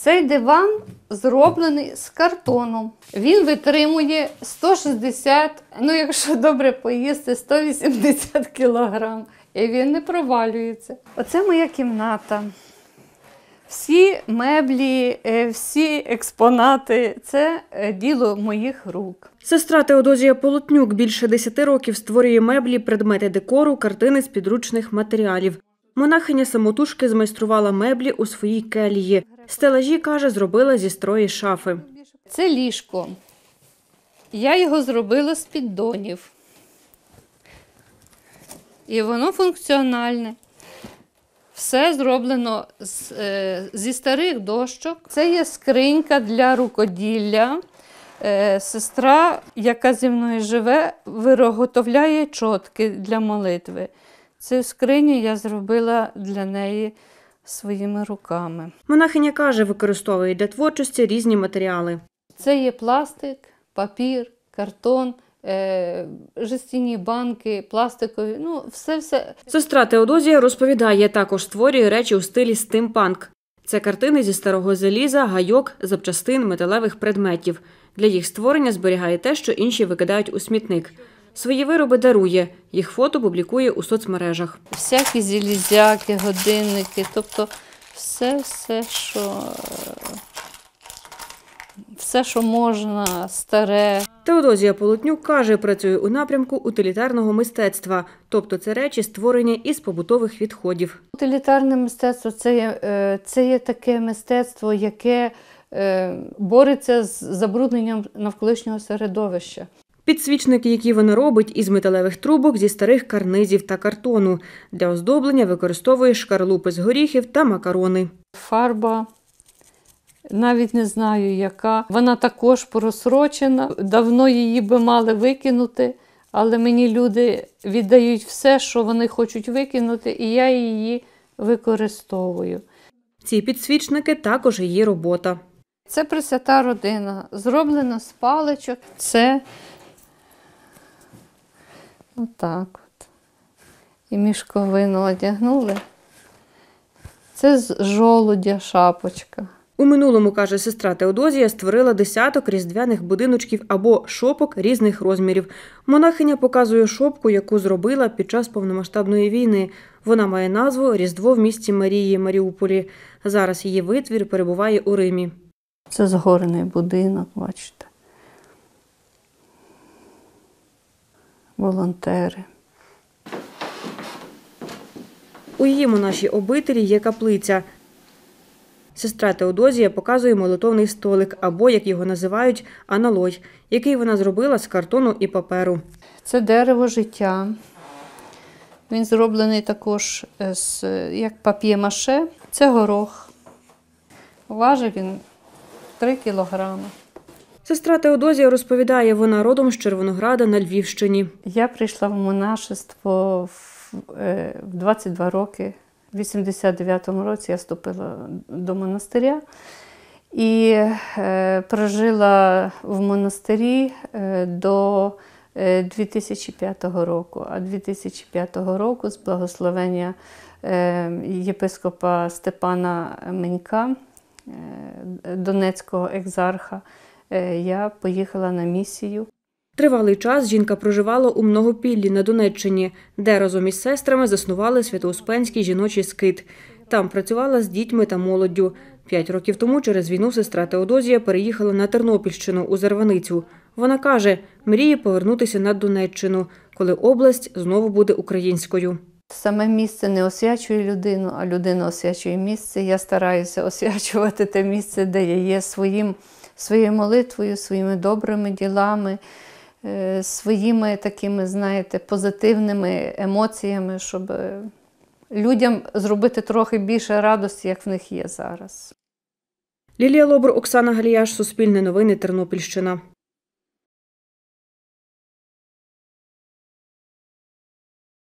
Цей диван зроблений з картону. Він витримує 160, ну якщо добре поїсти, 180 кілограм. І він не провалюється. Оце моя кімната. Всі меблі, всі експонати – це діло моїх рук. Сестра Теодозія Полотнюк більше 10 років створює меблі, предмети декору, картини з підручних матеріалів. Монахиня самотужки змайструвала меблі у своїй келії. Стелажі, каже, зробила зі строї шафи. Це ліжко. Я його зробила з піддонів. І воно функціональне. Все зроблено зі старих дощок. Це є скринька для рукоділля. Сестра, яка зі мною живе, виготовляє чотки для молитви. Цю скриню я зробила для неї своїми руками. Монахиня каже, використовує для творчості різні матеріали. Це є пластик, папір, картон, жестяні банки, пластикові, ну все. Сестра Теодозія розповідає, також створює речі у стилі стимпанк. Це картини зі старого заліза, гайок, запчастин, металевих предметів. Для їх створення зберігає те, що інші викидають у смітник. Свої вироби дарує, їх фото публікує у соцмережах. Всякі залізяки, годинники, тобто все, що можна, старе. Теодозія Полотнюк каже, працює у напрямку утилітарного мистецтва, тобто це речі, створені із побутових відходів. Утилітарне мистецтво – це є таке мистецтво, яке бореться з забрудненням навколишнього середовища. Підсвічники, які вона робить із металевих трубок, зі старих карнизів та картону. Для оздоблення використовує шкарлупи з горіхів та макарони. Фарба, навіть не знаю яка, вона також просрочена. Давно її би мали викинути, але мені люди віддають все, що вони хочуть викинути, і я її використовую. Ці підсвічники також її робота. Це Пресвята Родина, зроблено з паличок. Це отак от. І мішковину одягнули. Це з жолудя шапочка. У минулому, каже сестра Теодозія, створила десяток різдвяних будиночків або шопок різних розмірів. Монахиня показує шопку, яку зробила під час повномасштабної війни. Вона має назву «Різдво в місті Марії» Маріуполі. Зараз її витвір перебуває у Римі. Це згорений будинок, бачите. Волонтери. У її монашій обителі є каплиця. Сестра Теодозія показує молитовний столик, або, як його називають, аналой, який вона зробила з картону і паперу. Це дерево життя. Він зроблений також як пап'є-маше. Це горох. Важить він 3 кілограми. Сестра Теодозія розповідає, вона родом з Червонограда на Львівщині. Я прийшла в монашество в 22 роки. В 89-му році я вступила до монастиря і прожила в монастирі до 2005 року. А 2005 року з благословення єпископа Степана Менька, Донецького екзарха, я поїхала на місію. Тривалий час жінка проживала у Многопіллі на Донеччині, де разом із сестрами заснували Свято-Успенський жіночий скит. Там працювала з дітьми та молоддю. 5 років тому через війну сестра Теодозія переїхала на Тернопільщину, у Зарваницю. Вона каже, мріє повернутися на Донеччину, коли область знову буде українською. Саме місце не освячує людину, а людина освячує місце. Я стараюся освячувати те місце, де я є своєю молитвою, своїми добрими ділами, своїми такими, знаєте, позитивними емоціями, щоб людям зробити трохи більше радості, як в них є зараз. Лілія Лобур, Оксана Галіяш, Суспільне новини, Тернопільщина.